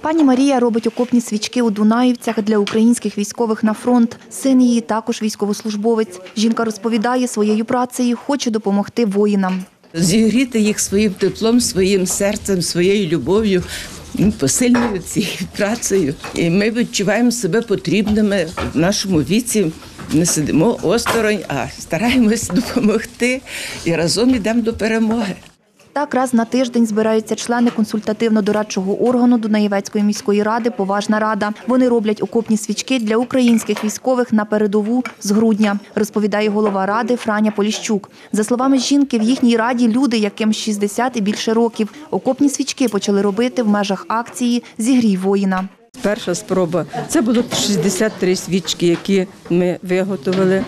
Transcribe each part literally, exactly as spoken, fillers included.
Пані Марія робить окопні свічки у Дунаївцях для українських військових на фронт. Син її також військовослужбовець. Жінка розповідає, своєю працею хоче допомогти воїнам. Зігріти їх своїм теплом, своїм серцем, своєю любов'ю, посильною цією працею. І ми відчуваємо себе потрібними в нашому віці. Не сидимо осторонь, а стараємось допомогти і разом йдемо до перемоги. Так, раз на тиждень збираються члени консультативно-дорадчого органу Дунаєвецької міської ради «Поважна рада». Вони роблять окопні свічки для українських військових на передову з грудня, розповідає голова ради Франя Поліщук. За словами жінки, в їхній раді люди, яким шістдесят і більше років. Окопні свічки почали робити в межах акції «Зігрій воїна». Перша спроба – це було шістдесят три свічки, які ми виготовили,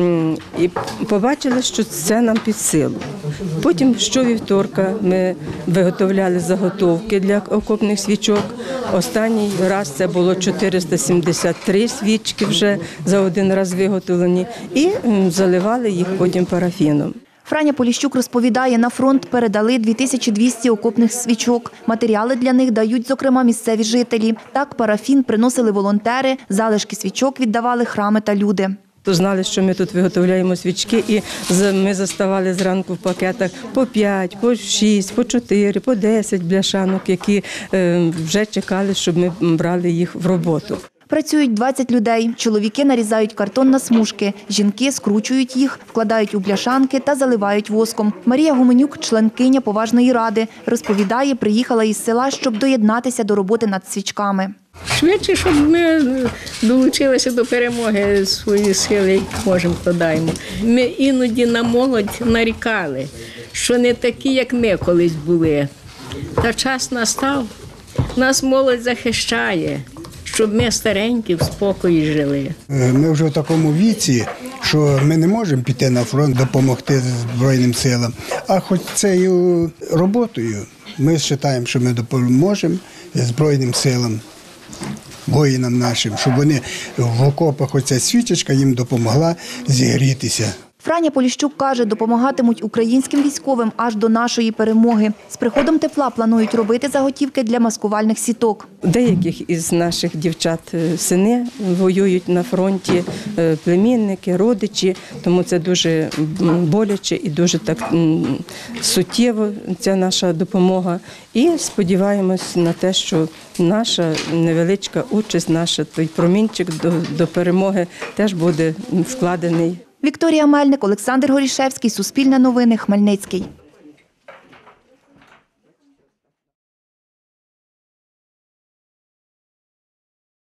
і побачили, що це нам під силу. Потім щовівторка ми виготовляли заготовки для окопних свічок. Останній раз це було чотириста сімдесят три свічки вже за один раз виготовлені, і заливали їх потім парафіном. Франя Поліщук розповідає, на фронт передали дві тисячі двісті окопних свічок. Матеріали для них дають, зокрема, місцеві жителі. Так, парафін приносили волонтери, залишки свічок віддавали храми та люди. То знали, що ми тут виготовляємо свічки, і ми заставали зранку в пакетах по п'ять, по шість, по чотири, по десять бляшанок, які вже чекали, щоб ми брали їх в роботу. Працюють двадцять людей. Чоловіки нарізають картон на смужки, жінки скручують їх, вкладають у бляшанки та заливають воском. Марія Гуменюк, членкиня поважної ради, розповідає, приїхала із села, щоб доєднатися до роботи над свічками. Швидше, щоб ми долучилися до перемоги, свої сили, які можемо, вкладаємо. Ми іноді на молодь нарікали, що не такі, як ми колись були. Та час настав, нас молодь захищає, щоб ми старенькі в спокої жили. Ми вже в такому віці, що ми не можемо піти на фронт, допомогти Збройним силам. А хоч цією роботою ми вважаємо, що ми допоможемо Збройним силам, воїнам нашим, щоб вони в окопах, оця свічечка їм допомогла зігрітися. Франя Поліщук каже, допомагатимуть українським військовим аж до нашої перемоги. З приходом тепла планують робити заготівки для маскувальних сіток. Деяких із наших дівчат сини воюють на фронті, племінники, родичі, тому це дуже боляче і дуже так суттєво ця наша допомога. І сподіваємось на те, що наша невеличка участь, наш той промінчик до, до перемоги теж буде вкладений. Вікторія Мельник, Олександр Горішевський, Суспільне новини, Хмельницький.